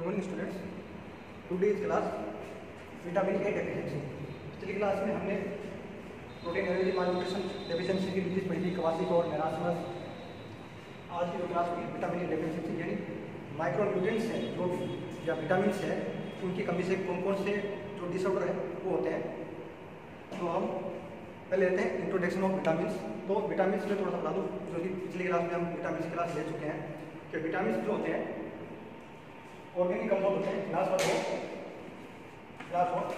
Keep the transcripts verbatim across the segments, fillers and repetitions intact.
Good morning students, today's class vitamin A deficiency. पिछली class में हमने प्रोटीन एनर्जी मालन्यूट्रिशन डेफिशिएंसी की disease पढ़ी थी, क्वासिक और मेरास्मस। आज की जो क्लास होगी विटामिन ए डेफिशिएंसी यानी माइक्रो न्यूट्रिएंट्स हैं जो भी या विटामिन है उनकी कमी से कौन कौन से जो डिसऑर्डर है वो होते हैं। तो हम पहले लेते हैं इंट्रोडक्शन ऑफ विटामिन। तो विटामिन में थोड़ा सा बता दूँ, जो कि पिछली क्लास में हम विटामिन क्लास ले चुके हैं कि विटामिन जो होते हैं ऑर्गेनिक कंपाउंड होते हैं। क्लास वन हो क्लास वन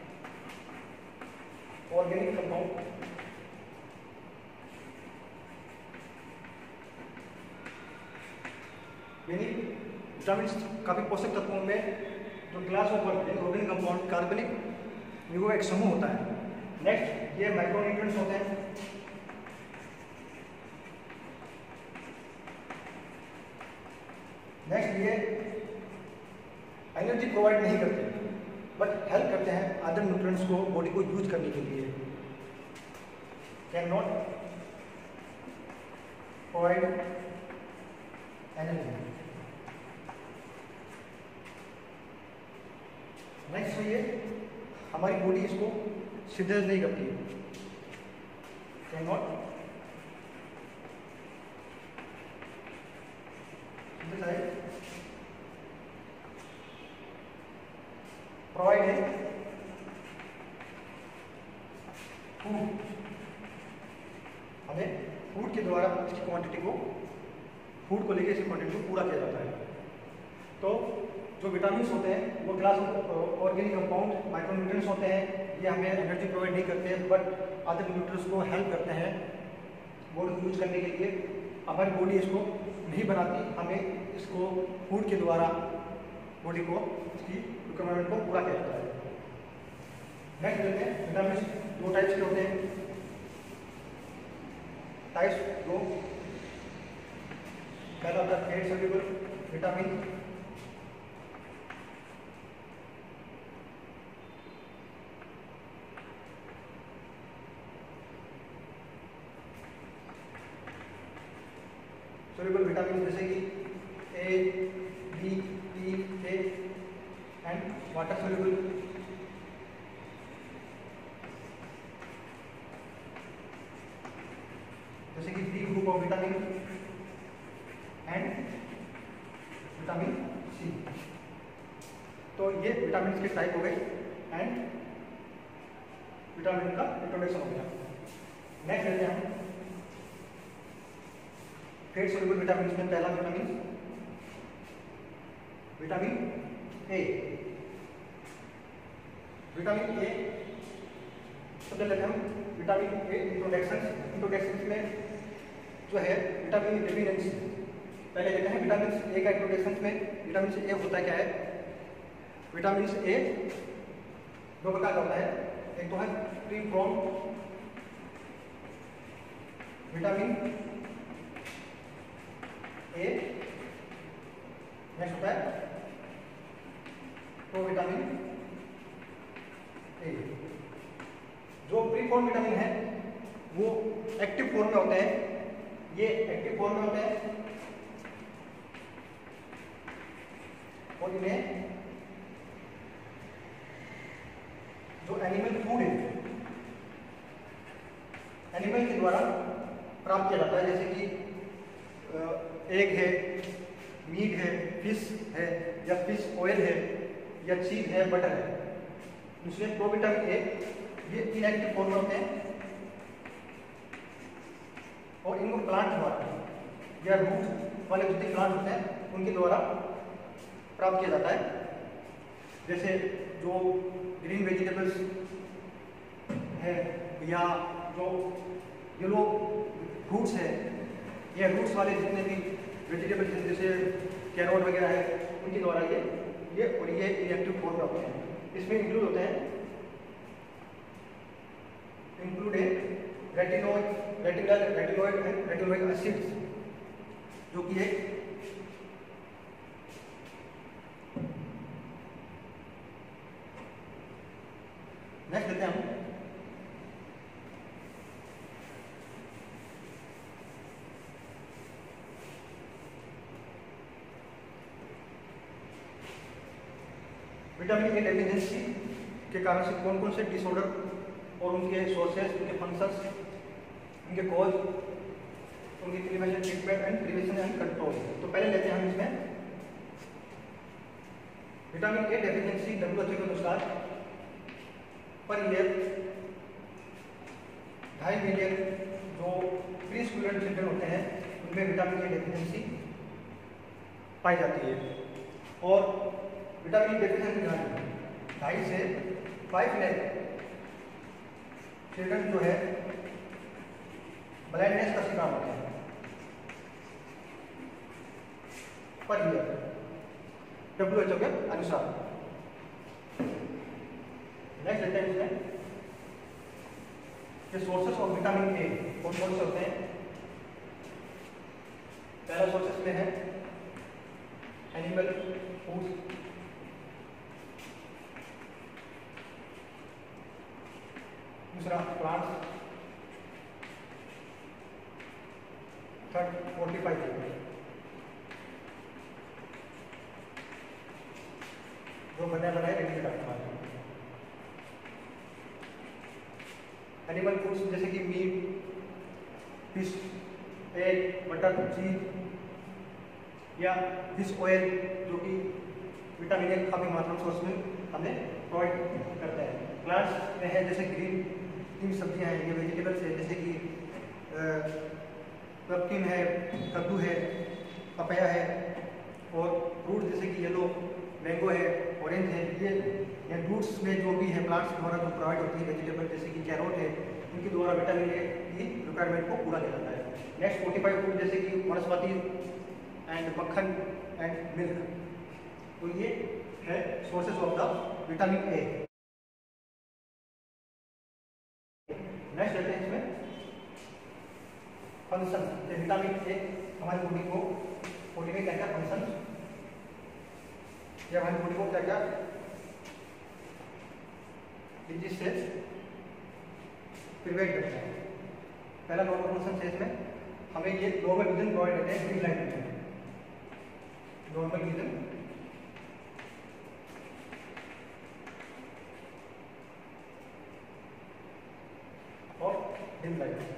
ऑर्गेनिक कंपाउंड यानी विटामिन काफी पोषक तत्वों में जो क्लास ऑफ ऑर्गेनिक कंपाउंड कार्बनिक युग्म एक समूह होता है। नेक्स्ट ये माइक्रोन्यूट्रिएंट्स होते हैं। नेक्स्ट ये एनर्जी प्रोवाइड नहीं करते बट हेल्प करते हैं अदर न्यूट्रिएंट्स को बॉडी को यूज करने के लिए। Can not provide energy. Next ये हमारी बॉडी इसको सिंथेसाइज नहीं करती है। कैन नॉट सिंथेसाइज प्रोवाइड है फूड। हमें फूड के द्वारा इसकी क्वांटिटी को फूड को लेकर इसकी क्वांटिटी को पूरा किया जाता है। तो जो विटामिन होते हैं वो क्लास ऑर्गेनिक कंपाउंड माइक्रोन्यूट्रिएंट्स होते हैं। ये हमें एनर्जी प्रोवाइड नहीं करते बट अदर न्यूट्रिएंट्स को हेल्प करते हैं बॉडी को यूज करने के लिए। हमारी बॉडी इसको नहीं बनाती, हमें इसको फूड के द्वारा बॉडी को इसकी रिक्वायरमेंट को पूरा किया जाता है। नेक्स्ट देखते हैं विटामिन दो टाइप्स के होते हैं। टाइप्स दो, पहला होता है fat soluble vitamin. Soluble vitamin जैसे कि A, B, T, K and water soluble. जैसे कि B group of vitamin and vitamin C. तो ये विटामिन के टाइप हो गए एंड विटामिन का इंट्रोडक्शन हो गया। नेक्स्ट लेते हैं हम फेट सॉल्युबल विटामिन में पहला vitamin vitamin A. Vitamin A सबसे लेते हैं हम विटामिन ए इंट्रोडक्शन। इंट्रोडक्शन में जो है विटामिन डेफिशिएंसी पहले लेते हैं। विटामिन ए का इंट्रोडक्शन में विटामिन ए होता क्या है। विटामिन ए दो प्रकार का होता है। एक तो है pre from vitamin A, next होता है प्रोविटामिन ए। जो प्री फॉर्म विटामिन है वो एक्टिव फॉर्म में होते हैं। ये एक्टिव फॉर्म में होते हैं और इन्हें जो एनिमल फूड है एनिमल के द्वारा प्राप्त किया जाता है। जैसे कि एग है, मीट है, फिश है या फिश ऑयल है या चीज है, बटर है। दूसरे प्रोविटामिन ए ये इनएक्टिव फॉर्म में होते हैं और इनको प्लांट द्वारा या रूट वाले जितने प्लांट होते हैं उनके द्वारा प्राप्त किया जाता है। जैसे जो ग्रीन वेजिटेबल्स है या जो येलो फ्रूट्स है या रूट्स वाले जितने भी वेजिटेबल्स हैं जैसे कैरोट वगैरह है उनके द्वारा ये ये और ये इनएक्टिव फॉर्म में होते हैं। इसमें इंक्लूड होते हैं इंक्लूड है retinoid retinal retinoid and retinoic acids जो कि एक नेक्स्ट लेते हैं हम विटामिन ए डेफिशिएंसी के कारण से कौन कौन से डिसऑर्डर और उनके सोर्सेस, उनके फंक्शंस, उनके कॉज, उनकी prevention, treatment and prevention and control. तो पहले लेते हैं हम इसमें vitamin A deficiency. W H O के अनुसार पर ईयर ढाई मिलियन जो प्री स्कूल चिल्ड्रन होते हैं उनमें विटामिन ए डेफिशिएंसी पाई जाती है। और विटामिन ए डेफिशिएंसी ढाई से फाइव लैख चिल्ड्रन जो है ब्लाइंडनेस का शिकार होते हैं per year, W H O के अनुसार। नेक्स्ट लेते हैं इसमें ये सोर्सेस ऑफ विटामिन ए कौन कौन से होते हैं। पहला सोर्सेस में है एनिमल फूड, दूसरा प्लांट्स, थर्ड फोर्टिफाइड जो बनाए बनाए रेडीमेड आइटम। एनिमल फूड्स जैसे कि मीट, फिश, एग, बटर, चीज या फिश ऑयल जो कि विटामिन ए काफ़ी मात्रा में सोर्स में हमें प्रोवाइड करता है। प्लांट्स में है जैसे ग्रीन तीन सब्जियां हैं, ये वेजिटेबल्स है जैसे कि पम्पकिन है, कद्दू है, पपाया है। और फ्रूट जैसे कि येलो मैंगो है, ऑरेंज है। ये या फ्रूट्स में जो भी है प्लांट्स द्वारा जो प्रोवाइड होती है वेजिटेबल जैसे कि कैरोट है, उनके द्वारा विटामिन ए की रिक्वायरमेंट को पूरा किया जाता है। नेक्स्ट फोर्टिफाइड फूड जैसे कि वनस्पति एंड मक्खन एंड मिल्क। तो ये है sources of the vitamin A. Next लेते हैं इसमें फंक्शन। विटामिन ए हमारी बॉडी को बॉडी में क्या क्या फंक्शन या हमारी बॉडी को क्या क्या डिजीज से प्रिवेंट करता है। पहला नॉर्मल फंक्शन है इसमें हमें ये नॉर्मल विजन प्रोवाइड करते हैं, green light vision, normal vision और dim light.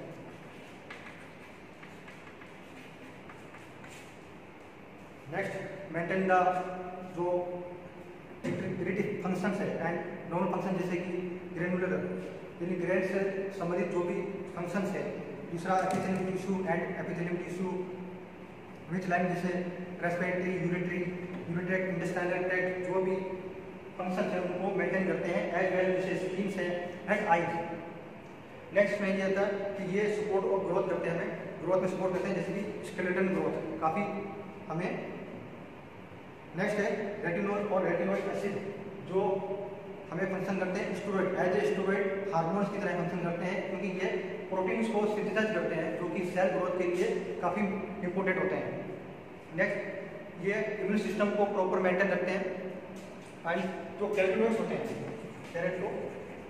Next maintain the जो इरिटिव फंक्शंस है एंड नॉर्मल फंक्शन जैसे कि ग्रेनुलर यानी ग्रैंड से संबंधित जो भी फंक्शंस है। दूसरा epithelial tissue and epithelial tissue which line जैसे respiratory, urinary, urinary tract, intestinal tract जो भी फंक्शन है उनको मेंटेन करते हैं एज वेल जैसे स्किन है एंड आईज। नेक्स्ट में ये आता है कि ये सपोर्ट और ग्रोथ करते हैं, हमें ग्रोथ में सपोर्ट करते हैं जैसे कि स्केलेटन ग्रोथ काफ़ी हमें। नेक्स्ट है रेटिनोल और रेटिनोइक एसिड जो हमें फंक्शन करते हैं steroid as a steroid hormones की तरह फंक्शन करते हैं क्योंकि ये प्रोटीन्स को सिंथेसाइज करते हैं जो कि सेल ग्रोथ के लिए काफ़ी इंपॉर्टेंट होते हैं। नेक्स्ट ये इम्यून सिस्टम को प्रॉपर मेंटेन रखते हैं। एंड जो कैरोटीनॉइड्स होते हैं कैरोटीनॉइड्स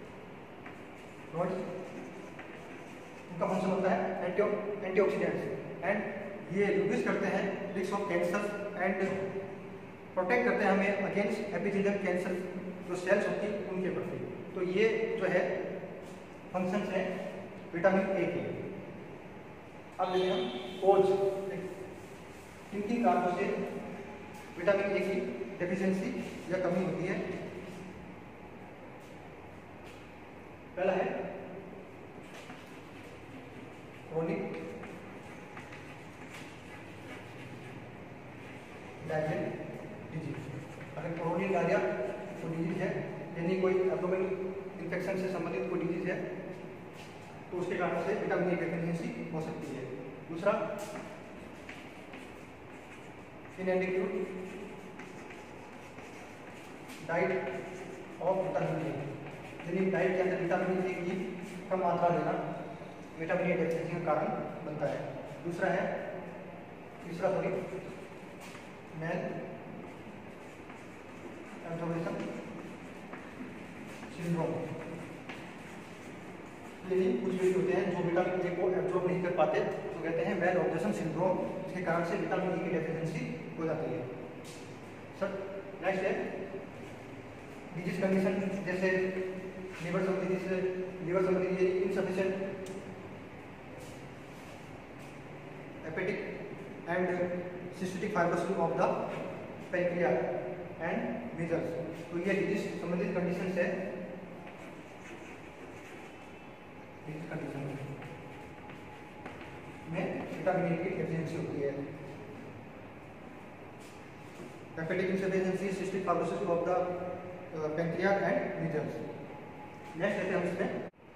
उनका फंक्शन होता है एंटी एंटीऑक्सीडेंट्स एंड ये रिड्यूस करते हैं risk of cancer and protect करते हैं हमें अगेंस्ट एपिथेलियल कैंसर जो सेल्स होती है उनके प्रति। तो ये जो है फंक्शंस है विटामिन ए के। अब देखिए हम कोज किन किन कारणों से विटामिन ए की डेफिशिएंसी या कमी होती है। पहला है क्रोनिक डायरियल डिजीज। अगर क्रोनिक डायरिया कोई डिजीज है यानी कोई एब्डोमिनल इन्फेक्शन से संबंधित कोई डिजीज है तो उसके कारण से विटामिन ए डेफिशिएंसी हो सकती है। दूसरा inadequate diet of vitamin A यानी डाइट के अंदर विटामिन ए की कम मात्रा लेना विटामिन ए डेफिशिएंसी का कारण बनता है। दूसरा है तीसरा सॉरी मेल एब्जॉर्प्शन सिंड्रोम। यानी कुछ व्यक्ति होते हैं जो विटामिन ए को एब्जॉर्ब नहीं कर पाते तो कहते हैं मेल एब्जॉर्प्शन सिंड्रोम, इसके कारण से विटामिन ए की डेफिशिएंसी हो जाती है। सर नेक्स्ट है डिजीज कंडीशन जैसे लीवर संबंधी लीवर संबंधी insufficient hepatic and cystic fibrosis of the pancreas and measles. तो ये डिजीज संबंधित कंडीशन है। डिजीज कंडीशन में विटामिन ए की डेफिशिएंसी होती है। Hepatic insufficiency, cystic fibrosis of the pancreas and measles. Next लेते हैं हम इसमें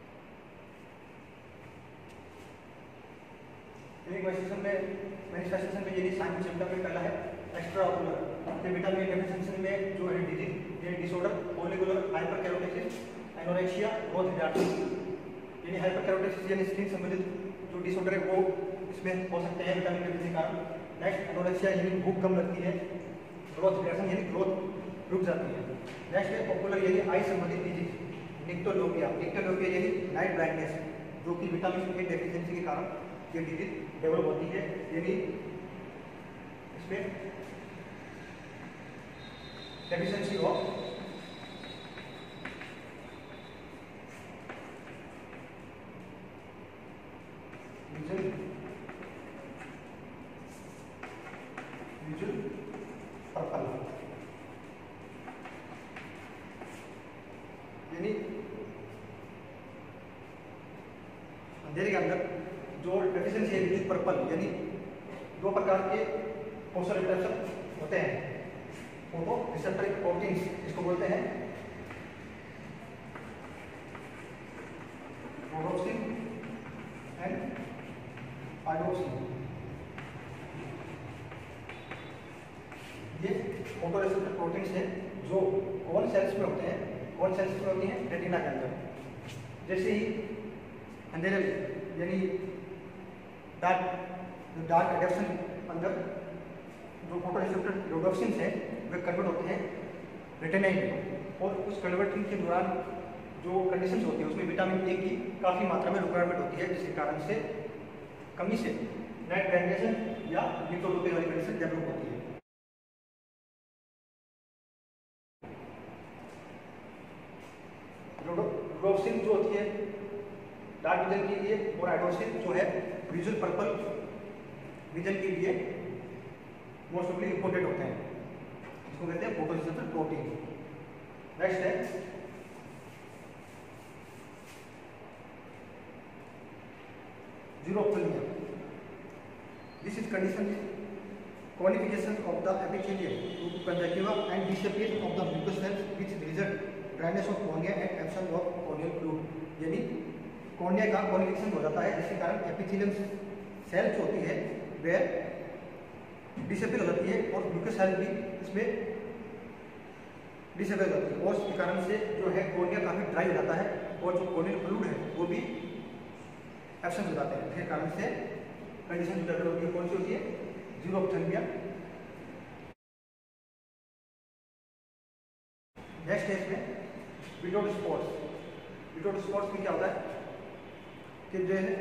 मैनिफेस्टेशन में मैनिफेस्टेशन में ये साइन सिम्टम में पहला है extra ocular. Vitamin A deficiency में जो है डिजीज ये disorder follicular hyperkeratosis, anorexia, growth retardation, यानी हाइपरकैरोटिसिस यानी स्किन संबंधित जो डिसऑर्डर है वो इसमें हो सकते हैं विटामिन ए के कारण। नेक्स्ट एनोरेक्सिया यानी भूख कम लगती है, ग्रोथ रिटार्डेशन यानी ग्रोथ रुक जाती है। नेक्स्ट है ऑकुलर यानी आई संबंधित डिजीज, निक्टोलोपिया निक्टोलोपिया यानी नाइट ब्लाइंडनेस, जो कि विटामिन ए डेफिशिएंसी के कारण ये डिजीज डेवलप होती है। यानी इसमें deficiency of visual visual purple यानी अंधेरे के अंदर जो डेफिशिएंसी है विजुअल पर्पल, यानी दो प्रकार के फोटो रिसेप्टर होते हैं, फोटो रिसेप्टर प्रोटीन्स इसको बोलते हैं, रोडोप्सिन एंड आयोडोप्सिन। ये फोटो रिसेप्टर प्रोटीन्स हैं जो कौन सेल्स में होते हैं, कौन सेल्स में होती हैं रेटिना के अंदर। जैसे ही अंधेरे यानी डार्क डार्क एडेप्शन अंदर जो फोटो रिसेप्टर रोडोप्सिन है वे कन्वर्ट होते हैं रेटिना में, और उस कन्वर्टिंग के दौरान जो कंडीशंस होती है उसमें विटामिन ए की काफ़ी मात्रा में रिक्वायरमेंट होती है, जिसके कारण से कमी से नाइट ब्लाइंडनेस या निक्टोलोपिया वाली कंडीशन डेवलप होती है। रोडोप्सिन जो होती है डार्क विजन के लिए, और आयोडोप्सिन जो है विजुअल पर्पल विजन के लिए मोस्टली इंपोर्टेंट होते हैं, इसको कहते हैं फोटो रिसेप्टर प्रोटीन। नेक्स्ट है xerophthalmia. This is condition conification of the epithelium to conjunctiva and disappearance of the mucous cells which result dryness of cornea and absence of corneal fluid। यानी cornea का cornification हो जाता है, जिसके कारण epithelium cell जो होती है वह डिसेबल हो जाती है, और म्यूकस सेल भी इसमें डिसेबल हो जाती है, और इसके कारण से जो है कॉर्निया काफी ड्राई हो जाता है, और जो कॉर्नियल फ्लूइड है वो भी एब्सेंट हो जाते हैं। इसके कारण से कंडीशन जो डेवलप होती है कौन सी होती है, xerophthalmia। नेक्स्ट है इसमें विडोड स्पॉट्स। विडोड स्पॉट्स में क्या होता है कि जो है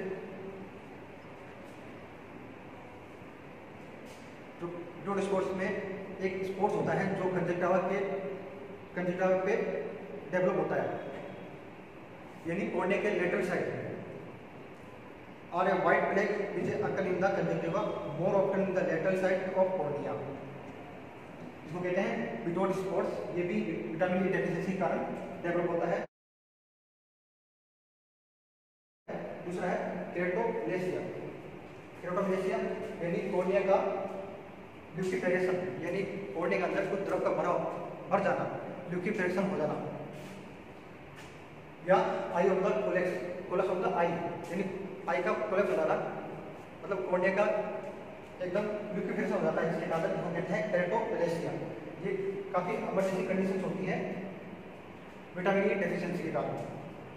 जो विडोड स्पॉट्स में एक स्पॉट्स होता है जो कंजक्टिवा के कंजक्टिवा पे डेवलप होता है, यानी कॉर्निया के लेटरल साइड और a white plaque which occur in the conjunctiva more often in the lateral side of cornea। इसको कहते हैं विडोड स्पॉट्स। ये भी विटामिन ई डेफिशिएंसी के कारण डेवलप होता है। दूसरा है केराटोप्लेसिया। केराटोप्लेसिया यानी कॉर्निया का ल्यूकिफिकेशन, यानी कॉर्निया के अंदर कुछ द्रव का भराव भर जाना, ल्यूकिफिकेशन हो जाना, या आई ऑफ द कोलेक्स कोलस ऑफ द आई, यानी आई का कोलेप्स हो जाना, मतलब कॉर्निया का एकदम ल्यूकिफिकेशन हो जाता है, जिसके कारण इसको कहते हैं केराटोप्लेसिया। ये काफी इमरजेंसी कंडीशन होती है विटामिन ई डेफिशिएंसी के कारण।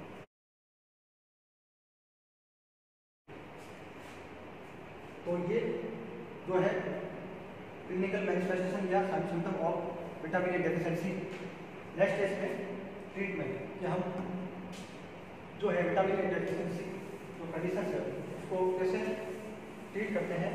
तो ये जो है क्लिनिकल मैनिफेस्टेशन या sign symptom of vitamin A deficiency. Next है इसमें ट्रीटमेंट, कि हम जो है विटामिन ए डेफिशिएंसी जो कंडीशन है उसको कैसे ट्रीट करते हैं।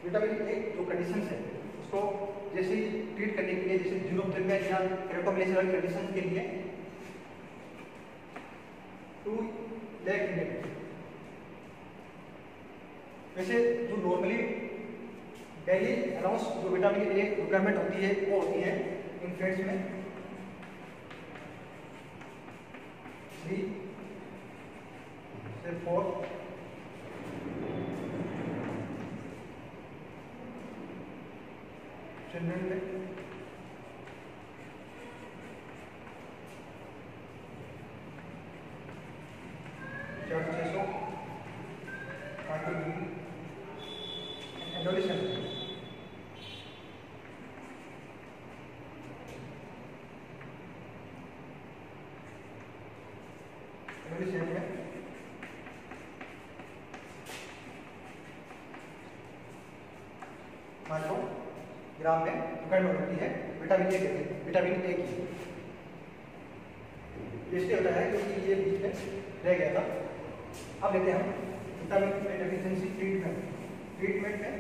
विटामिन ए जो कंडीशन है उसको जैसे ट्रीट करने के लिए, जैसे जीरोथेरेपी या केराटोमेलेसिस कंडीशन के लिए टू लैक यूनिट। वैसे जो नॉर्मली डेली अलाउंस जो विटामिन ए रिक्वायरमेंट होती है वो होती है इन्फेंट्स में थ्री से फोर, चिल्ड्रन में चार छः सौ, एडोलेसेंट में एडोलेसेंट में पाँच सौ ग्राम में रिक्वायरमेंट होती है विटामिन ए के, विटामिन ए की। इसलिए होता है क्योंकि ये बीच में रह गया था। अब लेते हैं हम vitamin A deficiency treatment. Treatment में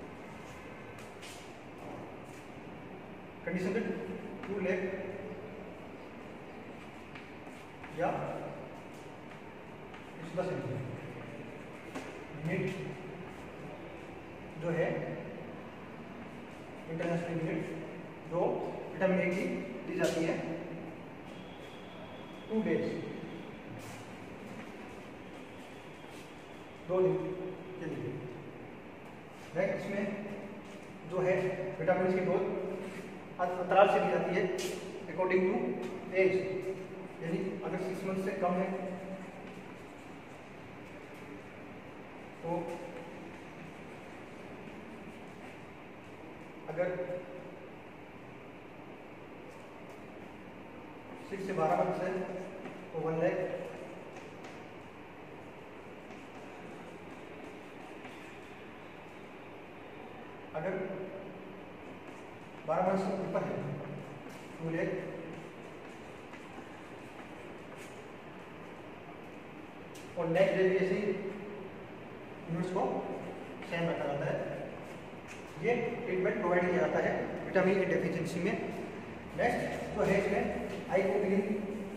कंडीशन में टू लेक या दस यूनिट जो है इंटरनेशनल यूनिट जो विटामिन ए की दी जाती है टू डेज, दो दिन के लिए। नेक्स्ट इसमें जो है विटामिन की डोज अंतराल से दी जाती है अकॉर्डिंग टू एज, यानी अगर सिक्स मंथ से कम है तो अगर सिक्स से बारह मंथ से तो वन लैख, अगर बारह मंथ से ऊपर है टू लैख, और नेक्स्ट डे भी ऐसे यूनिट्स को सेम रखा जाता है। ये ट्रीटमेंट प्रोवाइड किया जाता है विटामिन ए डेफिशिएंसी में। नेक्स्ट जो है इसमें आई को क्लीन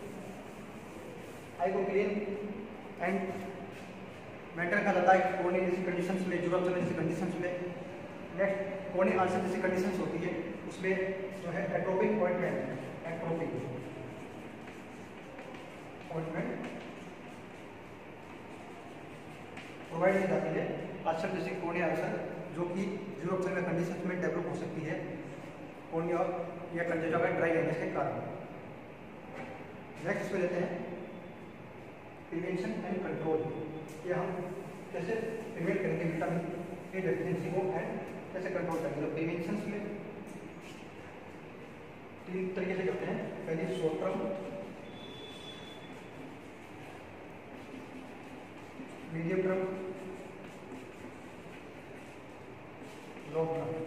आई को क्लीन एंड मेंटेन करा जाता है कोर्निया जैसी कंडीशंस में, यूरोपियन जैसी कंडीशंस में। नेक्स्ट कोर्निया अल्सर जैसी कंडीशंस होती है उसमें जो है atropine ointment, atropine ointment provide की जाती है अल्सर जैसी कोर्निया अल्सर जो कि यूरोपियन कंडीशंस में डेवलप हो सकती है कोर्निया या कंजक्टिवा ड्राई रहने के कारण। नेक्स्ट पे लेते हैं प्रिवेंशन एंड कंट्रोल। ये हम कैसे प्रिवेंट करेंगे विटामिन ए डेफिशिएंसी को एंड कैसे कंट्रोल करेंगे। तो प्रिवेंशन में तीन तरीके से करते हैं। पहले short term, medium term, long term.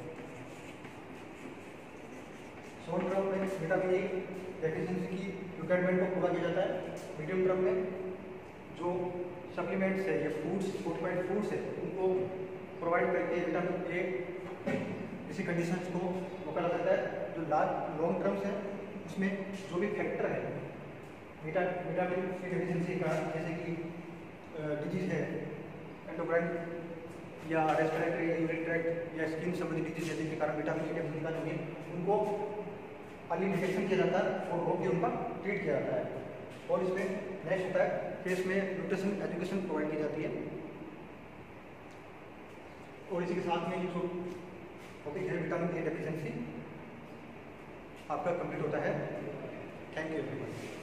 Short term में विटामिन ए डेफिशिएंसी की रिक्वायरमेंट को पूरा किया जाता है। मीडियम टर्म में जो सप्लीमेंट्स है या फूड्स, फोर्टिफाइड फूड्स है उनको प्रोवाइड करके विटामिन ए इसी कंडीशंस को वो करा जाता है। जो लार्ज लॉन्ग टर्म्स है उसमें जो भी फैक्टर है विटा विटामिन ए डेफिशिएंसी का, जैसे कि डिजीज है एंडोक्राइन या रेस्पिरेटरी या यूरिन ट्रैक्ट या स्किन संबंधी डिजीज है जिनके कारण विटामिन ए डेफिशिएंसी का जो है उनको अर्ली डिटेक्शन किया जाता है और रोक के उनका ट्रीट किया जाता है। और इसमें नेक्स्ट होता है कि इसमें न्यूट्रिशन एजुकेशन प्रोवाइड की जाती है। और इसी के साथ में जो टॉपिक है विटामिन ए डेफिशिएंसी आपका कंप्लीट होता है। Thank you everyone.